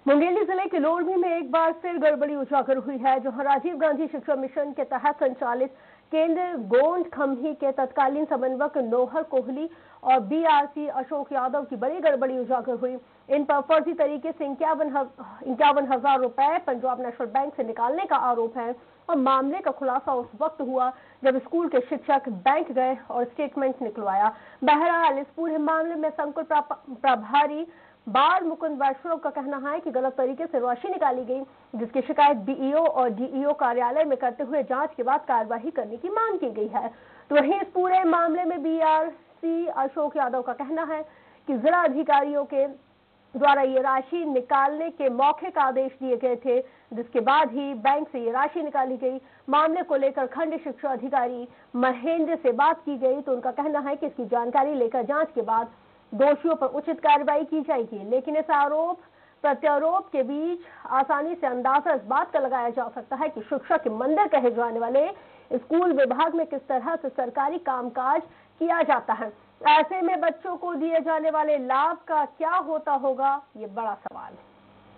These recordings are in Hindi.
मुंगेली जिले के लोरमी में एक बार फिर गड़बड़ी उजागर हुई है, जहां राजीव गांधी शिक्षा मिशन के तहत संचालित केंद्र गोंड खम्ही के तत्कालीन समन्वयक नोहर कोहली और बीआरसी अशोक यादव की बड़ी गड़बड़ी उजागर हुई। इन पर फर्जी तरीके से 51,000 रुपए पंजाब नेशनल बैंक से निकालने का आरोप है और मामले का खुलासा उस वक्त हुआ जब स्कूल के शिक्षक बैंक गए और स्टेटमेंट निकलवाया। बहरहाल इस पूरे मामले में संकुल प्रभारी बाल मुकुंद वैष्णव का कहना है कि गलत तरीके से राशि निकाली गई, जिसकी शिकायत बीईओ और डीईओ कार्यालय में करते हुए जांच के बाद कार्रवाई करने की मांग की गई है। तो वहीं इस पूरे मामले में बीआरसी अशोक यादव का कहना है कि जिला अधिकारियों के द्वारा ये राशि निकालने के मौखिक आदेश दिए गए थे, जिसके बाद ही बैंक से ये राशि निकाली गई। मामले को लेकर खंड शिक्षा अधिकारी महेंद्र से बात की गई तो उनका कहना है कि इसकी जानकारी लेकर जांच के बाद दोषियों पर उचित कार्रवाई की जाएगी। लेकिन इस आरोप प्रत्यारोप के बीच आसानी से अंदाजा इस बात का लगाया जा सकता है कि शिक्षा के मंदिर कहे जाने वाले स्कूल विभाग में किस तरह से सरकारी कामकाज किया जाता है। ऐसे में बच्चों को दिए जाने वाले लाभ का क्या होता होगा, ये बड़ा सवाल है।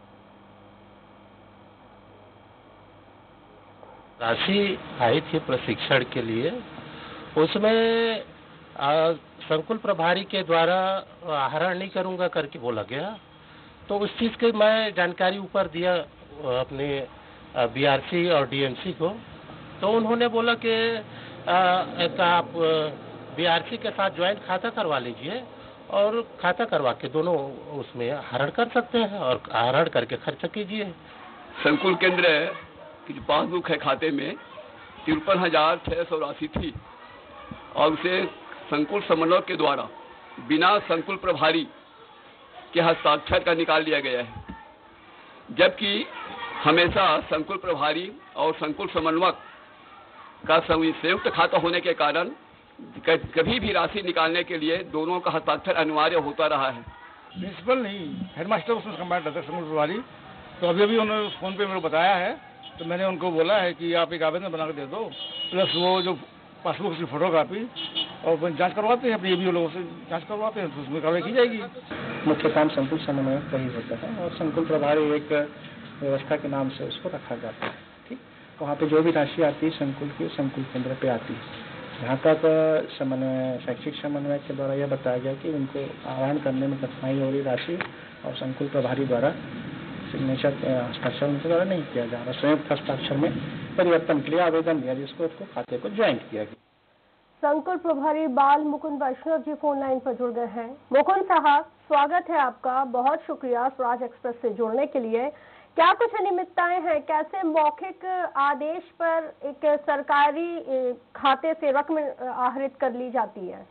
राशि आई थी प्रशिक्षण के लिए, उसमें संकुल प्रभारी के द्वारा आहरण नहीं करूंगा करके बोला गया, तो उस चीज की मैं जानकारी ऊपर दिया अपने बीआरसी और डीएमसी को, तो उन्होंने बोला कि आप बीआरसी के साथ ज्वाइंट खाता करवा लीजिए और खाता करवा के दोनों उसमें आहरण कर सकते हैं और आहरण करके खर्च कीजिए। संकुल केंद्र की जो पासबुक है खाते में 53,600 राशि थी और उसे संकुल समन्वयक के द्वारा बिना संकुल प्रभारी के हस्ताक्षर का निकाल लिया गया है, जबकि हमेशा संकुल प्रभारी और संकुल समन्वयक का संयुक्त खाता होने के कारण कभी भी राशि निकालने के लिए दोनों का हस्ताक्षर अनिवार्य होता रहा है। प्रिंसिपल नहीं, हेडमास्टर उसमें कंबाइंड रहता है संकुल प्रभारी। तो अभी उन्होंने फोन पे मेरे को बताया है, तो मैंने उनको बोला है कि आप एक आवेदन बना कर दे दो, प्लस वो जो पासबुक की फोटोकॉपी और जांच करवाते हैं, अपने एबीओ लोगों से जांच करवाते हैं, तो उसमें कार्रवाई की जाएगी। मुख्य काम संकुल समन्वयक का ही होता है और संकुल प्रभारी एक व्यवस्था के नाम से उसको रखा जाता है। ठीक, वहाँ पे जो भी राशि आती है संकुल की, संकुल केंद्र पे आती है। जहाँ तक समन्वय शैक्षिक समन्वय के द्वारा यह बताया गया कि उनको आहरण करने में कठिनाई हो रही राशि और संकुल प्रभारी द्वारा सिग्नेचर हस्ताक्षर उनके द्वारा नहीं किया जा रहा, संयुक्त हस्ताक्षर में परिवर्तन के लिए आवेदन दिया जिसको उसको खाते को ज्वाइंट किया गया। संकुल प्रभारी बाल मुकुंद वैष्णव जी फोन लाइन पर जुड़ गए हैं। मुकुंद साहब, स्वागत है आपका, बहुत शुक्रिया स्वराज एक्सप्रेस से जुड़ने के लिए। क्या कुछ अनियमितताएं हैं, कैसे मौखिक आदेश पर एक सरकारी खाते से रकम आहरित कर ली जाती है?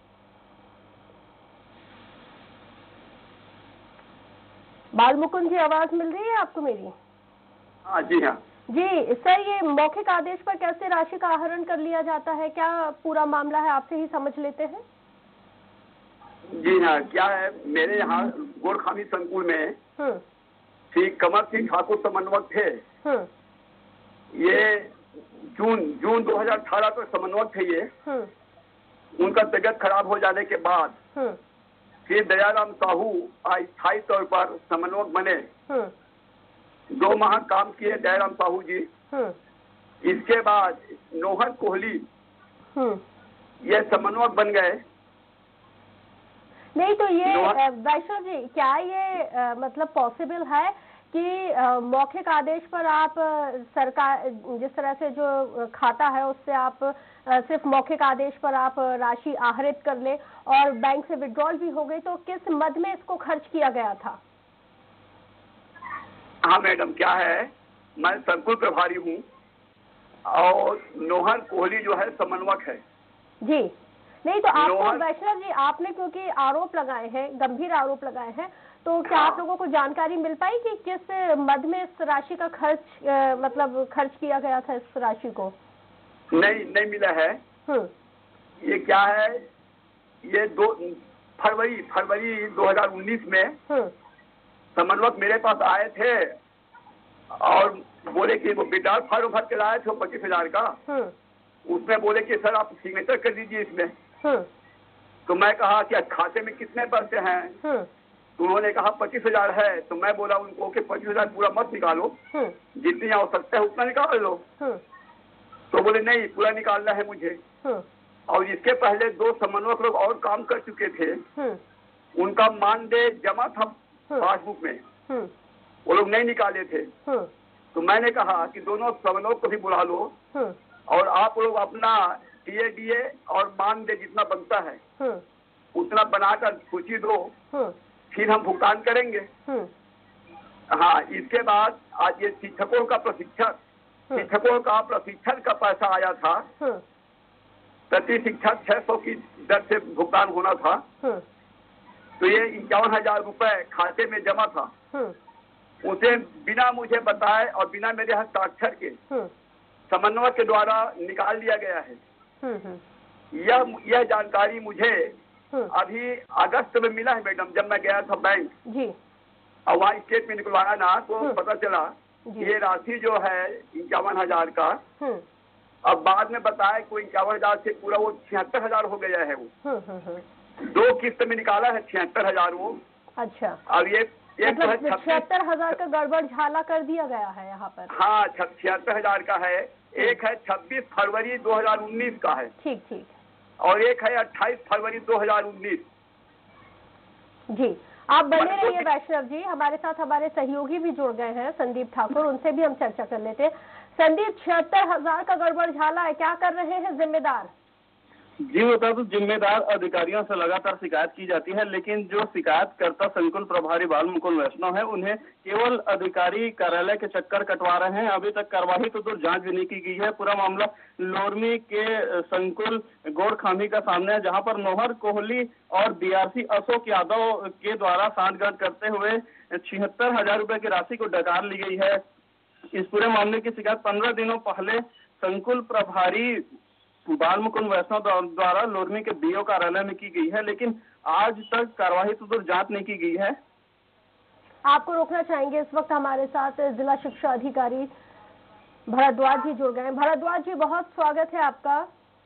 बाल मुकुंद जी, आवाज मिल रही है आपको मेरी? हाँ जी, हाँ जी सर, ये मौखिक आदेश पर कैसे राशि का आहरण कर लिया जाता है, क्या पूरा मामला है, आपसे ही समझ लेते हैं। जी हाँ, क्या है, मेरे यहाँ गोरखामी संकुल में श्री कमल सिंह ठाकुर समन्वयक थे। ये जून 2018 तक समन्वयक थे। ये उनका तबियत खराब हो जाने के बाद श्री दयाराम साहू अस्थायी तौर पर समन्वयक बने। 2 माह काम किए दयाराम साहू जी। इसके बाद नोहर कोहली ये समन्वयक बन गए। नहीं तो ये वैष्णव जी, क्या ये मतलब पॉसिबल है कि मौखिक आदेश पर आप सरकार जिस तरह से जो खाता है उससे आप सिर्फ मौखिक आदेश पर आप राशि आहरित कर ले और बैंक से विड्रॉल भी हो गई, तो किस मद में इसको खर्च किया गया था? हाँ मैडम, क्या है, मैं संकुल प्रभारी हूँ और नोहर कोहली जो है समन्वयक है। जी नहीं तो आपको वैष्णव जी, आपने क्योंकि आरोप लगाए हैं, गंभीर आरोप लगाए हैं, तो क्या आप लोगों को जानकारी मिल पाई कि किस मद में इस राशि का खर्च किया गया था इस राशि को? नहीं मिला है। ये क्या है, ये फरवरी 2019 में समन्वयक मेरे पास आए थे और बोले कि वो विड्रॉल फॉर्म भर के लाए थे 25,000 का। उसमें बोले कि सर आप सिग्नेचर कर दीजिए इसमें। तो मैं कहा कि खाते में कितने पैसे हैं? तो उन्होंने कहा 25,000 है। तो मैं बोला उनको कि 25,000 पूरा मत निकालो, जितनी आवश्यकता है उतना निकाल लो। तो बोले नहीं, पूरा निकालना है मुझे। और इसके पहले 2 समन्वयक लोग और काम कर चुके थे, उनका मानदेय जमा था पासबुक में, वो लोग नहीं निकाले थे। तो मैंने कहा कि दोनों समन्वयक को भी बुला लो और आप लोग अपना टीएडीए और मानदेय जितना बनता है उतना बनाकर सूची दो, फिर हम भुगतान करेंगे। हाँ, इसके बाद आज ये शिक्षकों का प्रशिक्षण का पैसा आया था, प्रति शिक्षक 600 की दर से भुगतान होना था। तो ये 51,000 रुपए खाते में जमा था, उसे बिना मुझे बताए और बिना मेरे हस्ताक्षर के समन्वय के द्वारा निकाल लिया गया है। यह जानकारी मुझे अभी अगस्त में मिला है मैडम, जब मैं गया था बैंक जी, और वहाँ स्टेट में निकलवाया ना, तो पता चला ये राशि जो है 51,000 का, अब बाद में बताया कोई 51,000 से पूरा वो 76,000 हो गया है। वो 2 किस्त में निकाला है 76,000 वो। अच्छा, अब ये 76,000 का गड़बड़ झाला कर दिया गया है यहाँ पर। हाँ, 76,000 का है। एक है 26 फरवरी 2019 का है, ठीक, और एक है 28 फरवरी 2019। जी, आप बने रहिए वैष्णव जी, हमारे साथ हमारे सहयोगी भी जुड़ गए हैं, संदीप ठाकुर, उनसे भी हम चर्चा कर लेते हैं। संदीप, 76,000 का गड़बड़ झाला है, क्या कर रहे हैं जिम्मेदार? जी, बता तो जिम्मेदार अधिकारियों से लगातार शिकायत की जाती है, लेकिन जो शिकायतकर्ता संकुल प्रभारी बाल मुकुंद वैष्णव है, उन्हें केवल अधिकारी कार्यालय के चक्कर कटवा रहे हैं। अभी तक कार्रवाई तो दूर जांच भी नहीं की गई है। पूरा मामला लोरमी के संकुल गोड़खामी का सामने है, जहां पर नोहर कोहली और बीआरसी अशोक यादव के द्वारा सांठगांठ करते हुए 76,000 रुपए की राशि को डकार ली गई है। इस पूरे मामले की शिकायत 15 दिनों पहले संकुल प्रभारी बाल मुकुंद वैष्णव द्वारा लोरमी के बीओ कार्यालय में की गई है, लेकिन आज तक कार्रवाई तो दूर जांच नहीं की गई है। आपको रोकना चाहेंगे, इस वक्त हमारे साथ जिला शिक्षा अधिकारी भरद्वाज जी जुड़ गए हैं। भरद्वाज जी, बहुत स्वागत है आपका।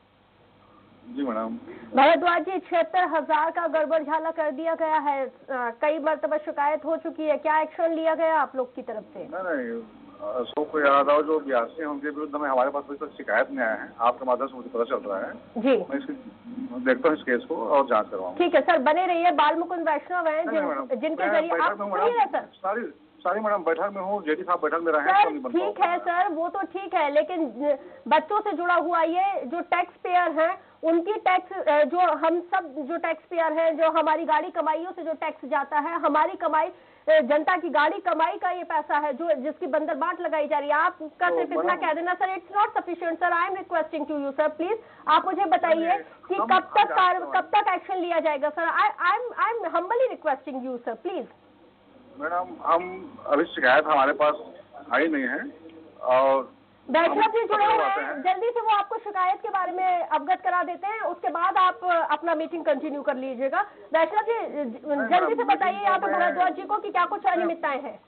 जी मैडम। भरद्वाज जी, 76,000 का गड़बड़ झाला कर दिया गया है, कई मरतबा शिकायत हो चुकी है, क्या एक्शन लिया गया आप लोग की तरफ से? नहीं, अशोक यादव जो बीआरसी है उनके विरुद्ध में हमारे पास कोई शिकायत नहीं आया है, आपके माध्यम से मुझे पता चल रहा है जी। मैं इसकी देखता हूँ इस केस को और जांच करवाऊंगा। ठीक है सर, बने रहिए। बाल मुकुंद वैष्णव है जिनके जरिए आप सर सारी मैडम बैठक में हूँ, जेडी साहब बैठक में रहे हैं। ठीक है सर, वो तो ठीक है, लेकिन बच्चों से जुड़ा हुआ ये जो टैक्स पेयर है, उनकी टैक्स, जो हम सब जो टैक्स पेयर हैं, जो हमारी गाड़ी कमाइयों से जो टैक्स जाता है, हमारी कमाई, जनता की गाड़ी कमाई का ये पैसा है जो जिसकी बंदरबाट लगाई जा रही है। आपका सिर्फ इतना कह देना sir, it's not sufficient sir, I am requesting to you sir, please आप मुझे बताइए कि कब तक एक्शन लिया जाएगा sir. I am humbly requesting you sir, please. Madam, हम अभी शिकायत हमारे पास आई नहीं है और वैष्णव जी जुड़े हुए हैं, जल्दी से वो आपको शिकायत के बारे में अवगत करा देते हैं, उसके बाद आप अपना मीटिंग कंटिन्यू कर लीजिएगा। वैष्णव जी जल्दी से बताइए यहाँ पे भरद्वाज जी को कि क्या कुछ अनियमितताएं हैं।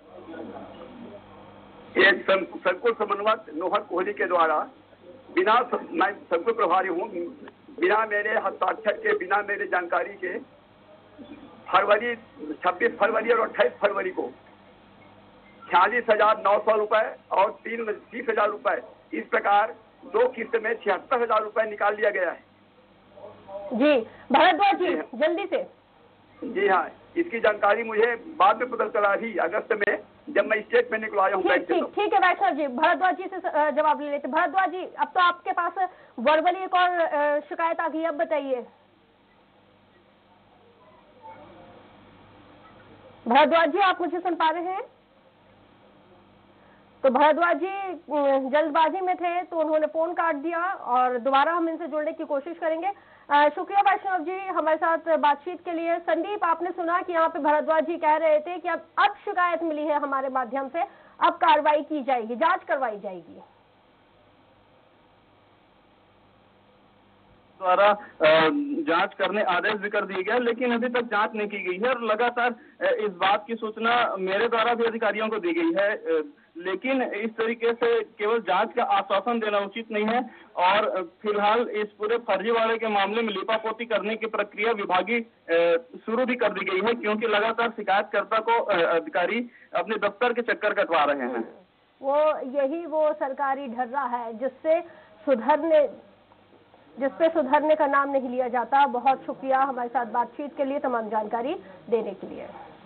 ये संकुल समन्वयक नोहर कोहली के द्वारा बिना, मैं संकुल प्रभारी हूँ, बिना मेरे हस्ताक्षर के, बिना मेरे जानकारी के 26 फरवरी और 28 फरवरी को 46,900 रुपए और 30,000 रुपए, इस प्रकार 2 किस्त में 76,000 रुपए निकाल लिया गया है। जी भरद्वाज जी, जल्दी से। जी हाँ, इसकी जानकारी मुझे बाद में पता चला अभी अगस्त में, जब मैं स्टेट में निकलवाया हूँ बैंक से। ठीक है वैष्णव जी, भरद्वाज जी से जवाब ले लेते। भरद्वाज जी, अब तो आपके पास वर्बली एक और शिकायत आ गई, अब बताइए। भरद्वाज जी, आप मुझे सुन पा रहे हैं? तो भरद्वाज जी जल्दबाजी में थे तो उन्होंने फोन काट दिया और दोबारा हम इनसे जुड़ने की कोशिश करेंगे। शुक्रिया वैष्णव जी हमारे साथ बातचीत के लिए। संदीप, आपने सुना कि यहाँ पे भरद्वाज जी कह रहे थे कि अब शिकायत मिली है हमारे माध्यम से, अब कार्रवाई की जाएगी, जांच करवाई जाएगी। द्वारा जांच करने आदेश भी कर दिए गए, लेकिन अभी तक जांच नहीं की गई है और लगातार इस बात की सूचना मेरे द्वारा भी अधिकारियों को दी गई है, लेकिन इस तरीके से केवल जांच का आश्वासन देना उचित नहीं है। और फिलहाल इस पूरे फर्जीवाड़े के मामले में लीपापोती करने की प्रक्रिया विभागीय शुरू भी कर दी गई है, क्योंकि लगातार शिकायतकर्ता को अधिकारी अपने दफ्तर के चक्कर कटवा रहे हैं। वो सरकारी ढर्रा है जिसपे सुधरने का नाम नहीं लिया जाता। बहुत शुक्रिया हमारे साथ बातचीत के लिए, तमाम जानकारी देने के लिए।